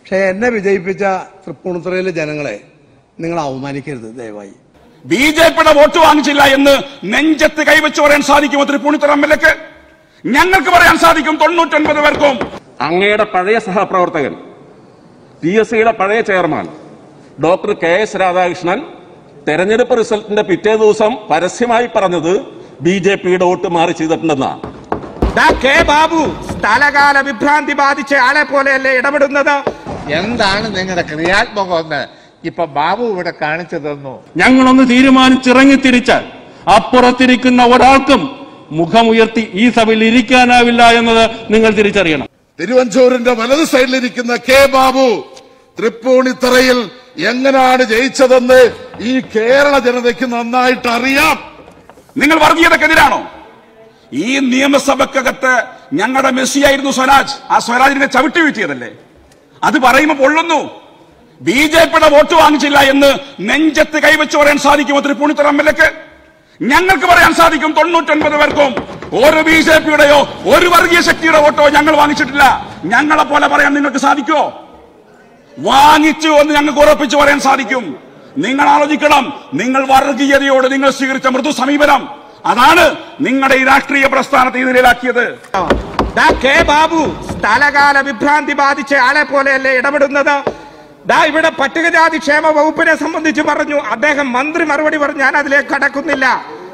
പക്ഷെ എന്നെ വിജയിപ്പിച്ച തൃപ്പൂണിത്തുറയിലെ ജനങ്ങളെ നിങ്ങൾ അവമാനിക്കരുത് ദയവായി. ബിജെപിയുടെ വോട്ട് വാങ്ങിച്ചില്ല എന്ന് നെഞ്ചത്ത് കൈവച്ച് പറയാൻ സാധിക്കുമോ തൃപ്പൂണിത്തുറ എംഎൽഎക്ക്? ഞങ്ങൾക്ക് പറയാൻ സാധിക്കും 99 പേർക്കും. അങ്ങയുടെ പഴയ സഹപ്രവർത്തകൻ PSCയുടെ പഴയ ചെയർമാൻ ഡോക്ടർ KS രാധാകൃഷ്ണൻ തെരഞ്ഞെടുപ്പ് റിസൾട്ടിന്റെ പിറ്റേ ദിവസം പരസ്യമായി പറഞ്ഞത് ബിജെപിയുടെ വോട്ട് മാറി ചെയ്തിട്ടുണ്ടെന്നാണ്. കെ ബാബു സ്ഥലകാല വിഭ്രാന്തി ബാധിച്ച ആളെ പോലെയല്ലേ ഇടപെടുന്നത്? എന്താണ് നിങ്ങളുടെ ക്രിയാത്മകമെന്ന് ഇപ്പൊ ബാബു ഇവിടെ കാണിച്ചു തന്നു. ഞങ്ങളൊന്ന് തീരുമാനിച്ചിറങ്ങി തിരിച്ചാൽ അപ്പുറത്തിരിക്കുന്ന ഒരാൾക്കും മുഖമുയർത്തി ഈ സഭയിൽ ഇരിക്കാനാവില്ല എന്നത് നിങ്ങൾ തിരിച്ചറിയണം. തിരുവഞ്ചൂരിന്റെ വലത് സൈഡിലിരിക്കുന്ന കെ ബാബു തൃപ്പൂണിത്തറയിൽ എങ്ങനെയാണ് ജയിച്ചതെന്ന് ഈ കേരള ജനതയ്ക്ക് നന്നായിട്ട് അറിയാം. നിങ്ങൾ വർഗീയതക്കെതിരാണോ? ഈ നിയമസഭക്കകത്ത് ഞങ്ങളുടെ മെസ്സിയായിരുന്നു സ്വരാജ്. ആ സ്വരാജിനെ ചവിട്ടി വീഴ്ത്തിയതല്ലേ? അത് പറയുമ്പോൾ പൊള്ളുന്നു. ബിജെപിയുടെ വോട്ട് വാങ്ങിച്ചില്ല എന്ന് നെഞ്ചത്ത് കൈവച്ച് പറയാൻ സാധിക്കുമോ തൃപ്പൂണിത്തുറ എംഎൽഎക്ക്? ഞങ്ങൾക്ക് പറയാൻ സാധിക്കും 99 പേർക്കും. ഒരു ബിജെപിയുടെയോ ഒരു വർഗീയ ശക്തിയുടെ വോട്ടോ ഞങ്ങൾ വാങ്ങിച്ചിട്ടില്ല. ഞങ്ങളെ പോലെ പറയാൻ നിങ്ങൾക്ക് സാധിക്കുമോ? വാങ്ങിച്ചു എന്ന് ഞങ്ങൾക്ക് ഉറപ്പിച്ചു പറയാൻ സാധിക്കും. നിങ്ങൾ ആലോചിക്കണം, നിങ്ങൾ വർഗീയതയോട് നിങ്ങൾ സ്വീകരിച്ച മൃദു സമീപനം അതാണ് നിങ്ങളുടെ ഈ രാഷ്ട്രീയ പ്രസ്ഥാനത്തെ ഈ നിലയിലാക്കിയത്. കെ ബാബു സ്ഥലകാല വിഭ്രാന്തി ബാധിച്ച ആളെ പോലെയല്ലേ ഇടപെടുന്നത്? ഇവിടെ പട്ടികജാതി ക്ഷേമ വകുപ്പിനെ സംബന്ധിച്ച് പറഞ്ഞു, അദ്ദേഹം മന്ത്രി മറുപടി പറഞ്ഞു. ഞാൻ അതിലേക്ക് കടക്കുന്നില്ല.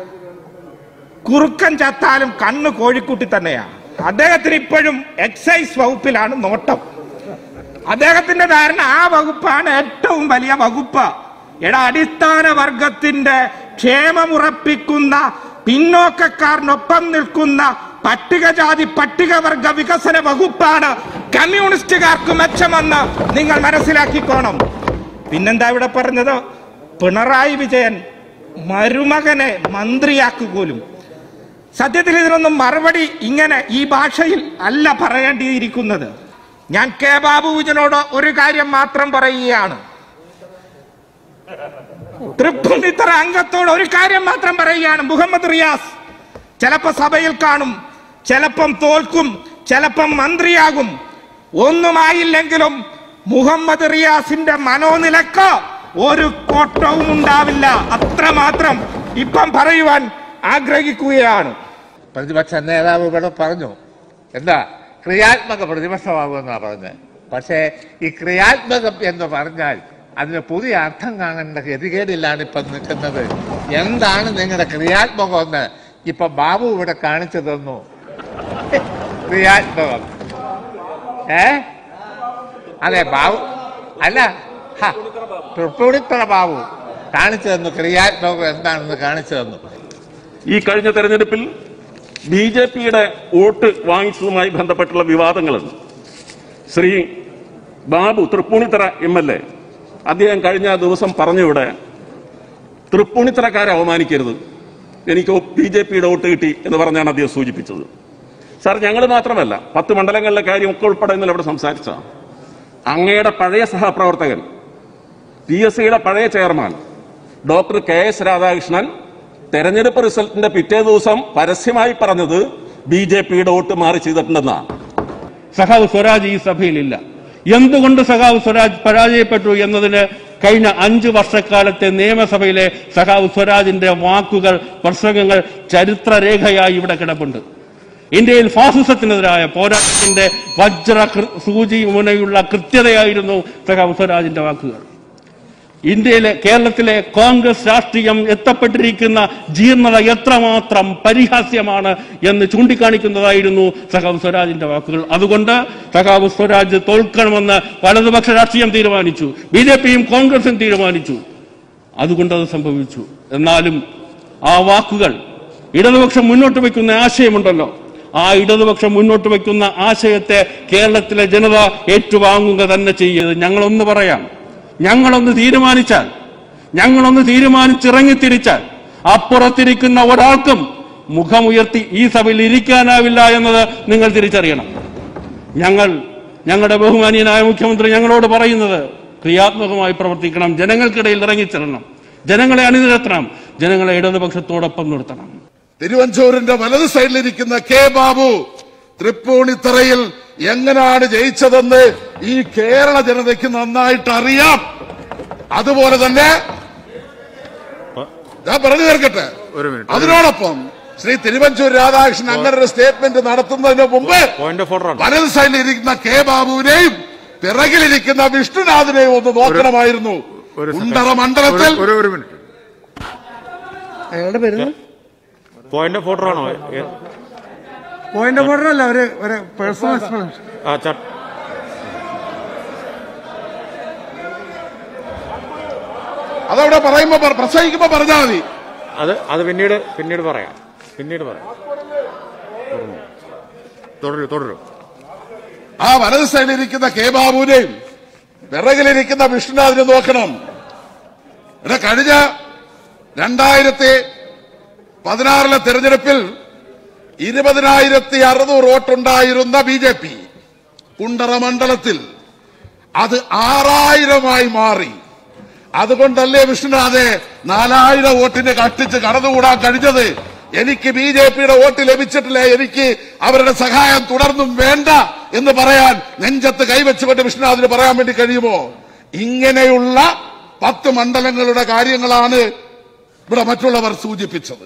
കുറുക്കൻ ചത്താലും കണ്ണ് കോഴിക്കുട്ടി തന്നെയാണ്. അദ്ദേഹത്തിന് ഇപ്പോഴും എക്സൈസ് വകുപ്പിലാണ് നോട്ടം. അദ്ദേഹത്തിന്റെ ധാരണ ആ വകുപ്പാണ് ഏറ്റവും വലിയ വകുപ്പ്. അടിസ്ഥാന വർഗത്തിന്റെ ക്ഷേമമുറപ്പിക്കുന്ന, പിന്നോക്കക്കാരനൊപ്പം നിൽക്കുന്ന പട്ടികജാതി പട്ടികവർഗ വികസന വകുപ്പാണ് കമ്മ്യൂണിസ്റ്റുകാർക്ക് മെച്ചമെന്ന് നിങ്ങൾ മനസ്സിലാക്കിക്കോണം. പിന്നെന്താ ഇവിടെ പറഞ്ഞത്? പിണറായി വിജയൻ മരുമകനെ മന്ത്രിയാക്കുപോലും. സത്യത്തിൽ ഇതിനൊന്നും മറുപടി ഇങ്ങനെ ഈ ഭാഷയിൽ അല്ല പറയേണ്ടിയിരിക്കുന്നത്. ഞാൻ കെ ബാബുവിനോട് ഒരു കാര്യം മാത്രം പറയുകയാണ്. തൃപ്പൂണിത്തുറ അംഗത്തോട് ഒരു കാര്യം മാത്രം പറയുകയാണ്. മുഹമ്മദ് റിയാസ് ചിലപ്പോ സഭയിൽ കാണും, ചിലപ്പം തോൽക്കും, ചിലപ്പം മന്ത്രിയാകും. ഒന്നുമായില്ലെങ്കിലും മുഹമ്മദ് റിയാസിന്റെ മനോനിലക്ക് ഒരു കോട്ടവും ഉണ്ടാവില്ല. അത്രമാത്രം ഇപ്പം പറയുവാൻ ആഗ്രഹിക്കുകയാണ്. പ്രതിപക്ഷ നേതാവ് ഇവിടെ പറഞ്ഞു, എന്താ ക്രിയാത്മക പ്രതിപക്ഷമാകുമെന്നാ പറഞ്ഞത്. പക്ഷേ ഈ ക്രിയാത്മകം എന്ന് പറഞ്ഞാൽ അതിന് പുതിയ അർത്ഥം കാണേണ്ട ഗതികേടിലാണ് ഇപ്പം നിൽക്കുന്നത്. എന്താണ് നിങ്ങളുടെ ക്രിയാത്മകമെന്ന് ഇപ്പൊ ബാബു ഇവിടെ കാണിച്ചു തന്നു. ക്രിയാത്മകം അതെ ബാബു അല്ല, തൃപ്പൂണിത്തുറ ബാബു കാണിച്ചു തന്നു. ക്രിയാത്മകം എന്താണെന്ന് കാണിച്ചു തന്നു. ഈ കഴിഞ്ഞ തെരഞ്ഞെടുപ്പിൽ ബിജെപിയുടെ വോട്ട് വാങ്ങിച്ചതുമായി ബന്ധപ്പെട്ടുള്ള വിവാദങ്ങളുണ്ട്. ശ്രീ ബാബു തൃപ്പൂണിത്തുറ MLA അദ്ദേഹം കഴിഞ്ഞ ദിവസം പറഞ്ഞിവിടെ തൃപ്പൂണിത്തുറക്കാരെ അവമാനിക്കരുത്, എനിക്ക് ബിജെപിയുടെ വോട്ട് കിട്ടി എന്ന് പറഞ്ഞാണ് അദ്ദേഹം സൂചിപ്പിച്ചത്. സാർ, ഞങ്ങൾ മാത്രമല്ല 10 മണ്ഡലങ്ങളിലെ കാര്യം ഒക്കെ ഉൾപ്പെടെ ഇന്നലെ ഇവിടെ സംസാരിച്ചതാണ്. അങ്ങയുടെ പഴയ സഹപ്രവർത്തകൻ PSCയുടെ പഴയ ചെയർമാൻ ഡോക്ടർ KS രാധാകൃഷ്ണൻ തെരഞ്ഞെടുപ്പ് റിസൾട്ടിന്റെ പിറ്റേ ദിവസം പരസ്യമായി പറഞ്ഞത് ബിജെപിയുടെ വോട്ട് മാറി ചെയ്തിട്ടുണ്ടെന്നാണ്. സഖാവ് സ്വരാജ് ഈ സഭയിലില്ല. എന്തുകൊണ്ട് സഖാവ് സ്വരാജ് പരാജയപ്പെട്ടു എന്നതിന് കഴിഞ്ഞ 5 വർഷക്കാലത്തെ നിയമസഭയിലെ സഖാവ് സ്വരാജിന്റെ വാക്കുകൾ, പ്രസംഗങ്ങൾ ചരിത്രരേഖയായി ഇവിടെ കിടപ്പുണ്ട്. ഇന്ത്യയിൽ ഫാസിസത്തിനെതിരായ പോരാട്ടത്തിന്റെ വജ്ര സൂചി മുനയുള്ള കൃത്യതയായിരുന്നു സഖാവ് സ്വരാജിന്റെ വാക്കുകൾ. കേരളത്തിലെ കോൺഗ്രസ് രാഷ്ട്രീയം എത്തപ്പെട്ടിരിക്കുന്ന ജീർണത എത്രമാത്രം പരിഹാസ്യമാണ് എന്ന് ചൂണ്ടിക്കാണിക്കുന്നതായിരുന്നു സഖാവ് സ്വരാജിന്റെ വാക്കുകൾ. അതുകൊണ്ട് സഖാവ് സ്വരാജ് തോൽക്കണമെന്ന് വലതുപക്ഷ രാഷ്ട്രീയം തീരുമാനിച്ചു, BJPയും കോൺഗ്രസും തീരുമാനിച്ചു. അതുകൊണ്ട് അത് സംഭവിച്ചു. എന്നാലും ആ വാക്കുകൾ ഇടതുപക്ഷം മുന്നോട്ട് വയ്ക്കുന്ന ആശയമുണ്ടല്ലോ, ആ ഇടതുപക്ഷം മുന്നോട്ട് വയ്ക്കുന്ന ആശയത്തെ കേരളത്തിലെ ജനത ഏറ്റുവാങ്ങുക തന്നെ ചെയ്യത്. ഞങ്ങളൊന്ന് പറയാം, ഞങ്ങളൊന്ന് തീരുമാനിച്ചിറങ്ങിത്തിരിച്ചാൽ അപ്പുറത്തിരിക്കുന്ന ഒരാൾക്കും മുഖമുയർത്തി ഈ സഭയിൽ ഇരിക്കാനാവില്ല എന്നത് നിങ്ങൾ തിരിച്ചറിയണം. ഞങ്ങളുടെ ബഹുമാനീയനായ മുഖ്യമന്ത്രി ഞങ്ങളോട് പറയുന്നത് ക്രിയാത്മകമായി പ്രവർത്തിക്കണം, ജനങ്ങൾക്കിടയിൽ ഇറങ്ങിച്ചെല്ലണം, ജനങ്ങളെ അണിനിരത്തണം, ജനങ്ങളെ ഇടതുപക്ഷത്തോടൊപ്പം നിർത്തണം. തിരുവഞ്ചൂരിന്റെ വലത് സൈഡിലിരിക്കുന്ന കെ ബാബു തൃപ്പൂണിത്തറയിൽ എങ്ങനെയാണ് ജയിച്ചതെന്ന് ഈ കേരള ജനതയ്ക്ക് നന്നായിട്ട് അറിയാം. അതുപോലെ തന്നെ ഞാൻ പറഞ്ഞു തീർക്കട്ടെ. അതിനോടൊപ്പം ശ്രീ തിരുവഞ്ചൂർ രാധാകൃഷ്ണൻ അങ്ങനെ ഒരു സ്റ്റേറ്റ്മെന്റ് നടത്തുന്നതിന് മുമ്പ് വലത് സൈഡിലിരിക്കുന്ന കെ ബാബുവിനെയും പിറകിലിരിക്കുന്ന വിഷ്ണുനാഥിനെയും ഒന്ന് നോക്കണമായിരുന്നു. കുണ്ടറ മണ്ഡലത്തിൽ അയാളുടെ പേര് പോയിന്റ് ഓഫ് ഓർഡർ ആണോ? പോയിന്റ് ഓഫ് ഓർഡർ അല്ല, ഒരു പേഴ്സണൽ എക്സ്പ്ലനേഷൻ. അതവിടെ പറയുമ്പോ പ്രസംഗിക്കുമ്പോ പറഞ്ഞാൽ മതി. അത് പിന്നീട് പറയാം. തുടരും. ആ വലത് സൈഡിലിരിക്കുന്ന കെ ബാബുവിനെയും പിറകിലിരിക്കുന്ന വിഷ്ണുനാഥിനെ നോക്കണം. ഇവിടെ കഴിഞ്ഞ 2016 തെരഞ്ഞെടുപ്പിൽ 20,600 വോട്ടുണ്ടായിരുന്ന BJP കുണ്ടറ മണ്ഡലത്തിൽ അത് 6,000 മാറി. അതുകൊണ്ടല്ലേ വിഷ്ണുനാഥെ 4,000 വോട്ടിന് കട്ടിച്ച് കടന്നുകൂടാൻ കഴിഞ്ഞത്? എനിക്ക് BJPയുടെ വോട്ട് ലഭിച്ചിട്ടില്ല, എനിക്ക് അവരുടെ സഹായം തുടർന്നും വേണ്ട എന്ന് പറയാൻ നെഞ്ചത്ത് കൈവച്ചുകൊണ്ട് വിഷ്ണുനാഥിന് പറയാൻ വേണ്ടി കഴിയുമോ? ഇങ്ങനെയുള്ള 10 മണ്ഡലങ്ങളുടെ കാര്യങ്ങളാണ് ഇവിടെ മറ്റുള്ളവർ സൂചിപ്പിച്ചത്.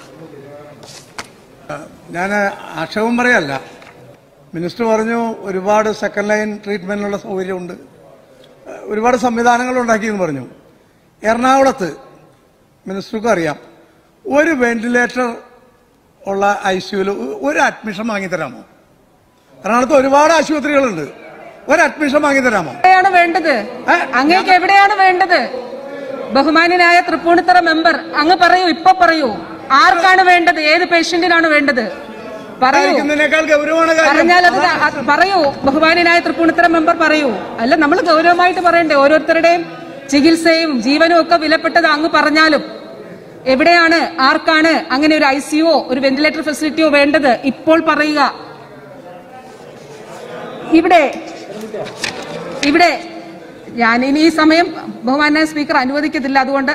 ഞാൻ ആക്ഷേപം പറയല്ല. മിനിസ്റ്റർ പറഞ്ഞു ഒരുപാട് സെക്കൻഡ് ലൈൻ ട്രീറ്റ്മെന്റിനുള്ള സൗകര്യമുണ്ട്, ഒരുപാട് സംവിധാനങ്ങൾ ഉണ്ടാക്കിയെന്ന് പറഞ്ഞു. എറണാകുളത്ത് മിനിസ്റ്റർക്കും അറിയാം, ഒരു വെന്റിലേറ്റർ ഉള്ള ICUവിൽ ഒരു അഡ്മിഷൻ വാങ്ങിത്തരാമോ? എറണാകുളത്ത് ഒരുപാട് ആശുപത്രികളുണ്ട്, ഒരു അഡ്മിഷൻ വാങ്ങിത്തരാമോ? എവിടെയാണ് വേണ്ടത്? അങ്ങേക്ക് എവിടെയാണ് വേണ്ടത്? ബഹുമാന്യനായ തൃപ്പൂണിത്തറ മെമ്പർ അങ്ങ് പറയൂ, ഇപ്പൊ പറയൂ, ആർക്കാണ് വേണ്ടത്? ഏത് പേഷ്യന്റിനാണ് വേണ്ടത്? പറയൂ. പറഞ്ഞാൽ അത് പറയൂ. ബഹുമാന്യനായ തൃപ്പൂണിത്തറ മെമ്പർ പറയൂ. അല്ല, നമ്മൾ ഗൗരവമായിട്ട് പറയണ്ടേ? ഓരോരുത്തരുടെയും ചികിത്സയും ജീവനും ഒക്കെ വിലപ്പെട്ടത് അങ്ങ് പറഞ്ഞാലും എവിടെയാണ്, ആർക്കാണ് അങ്ങനെ ഒരു ICUവോ ഒരു വെന്റിലേറ്റർ ഫെസിലിറ്റിയോ വേണ്ടത്? ഇപ്പോൾ പറയുക. ഇവിടെ ഞാൻ ഇനി ഈ സമയം ബഹുമാന്യ സ്പീക്കർ അനുവദിക്കത്തില്ല. അതുകൊണ്ട്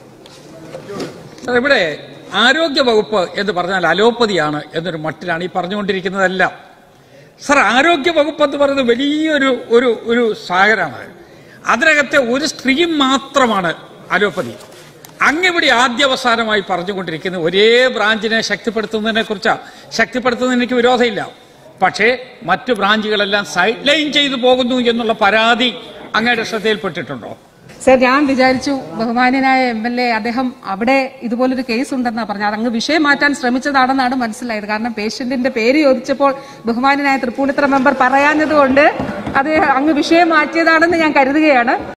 ഇവിടെ ആരോഗ്യ വകുപ്പ് എന്ന് പറഞ്ഞാൽ അലോപ്പതിയാണ് എന്നൊരു മട്ടിലാണ് ഈ പറഞ്ഞുകൊണ്ടിരിക്കുന്നതെല്ലാം. സർ, ആരോഗ്യ വകുപ്പ് എന്ന് പറയുന്നത് വലിയൊരു സാഗരമാണ്. അതിനകത്തെ ഒരു സ്ട്രീം മാത്രമാണ് അലോപ്പതി. അങ്ങിവിടെ ആദ്യാവസാനമായി പറഞ്ഞുകൊണ്ടിരിക്കുന്ന ഒരേ ബ്രാഞ്ചിനെ ശക്തിപ്പെടുത്തുന്നതിനെ കുറിച്ചാണ്. ശക്തിപ്പെടുത്തുന്നതിന് എനിക്ക് വിരോധമില്ല, പക്ഷേ മറ്റു ബ്രാഞ്ചുകളെല്ലാം സൈഡ് ലൈൻ ചെയ്തു പോകുന്നു എന്നുള്ള പരാതി അങ്ങയുടെ ശ്രദ്ധയിൽപ്പെട്ടിട്ടുണ്ടോ? സർ, ഞാൻ വിചാരിച്ചു ബഹുമാന്യനായ MLA അദ്ദേഹം അവിടെ ഇതുപോലൊരു കേസ് ഉണ്ടെന്നാണ് പറഞ്ഞത്. അതങ്ങ് വിഷയം മാറ്റാൻ ശ്രമിച്ചതാണെന്നാണ് മനസ്സിലായത്. കാരണം പേഷ്യന്റിന്റെ പേര് ചോദിച്ചപ്പോൾ ബഹുമാന്യനായ തൃപ്പൂണിത്തറ മെമ്പർ പറയാഞ്ഞതുകൊണ്ട് അത് അങ്ങ് വിഷയം മാറ്റിയതാണെന്ന് ഞാൻ കരുതുകയാണ്.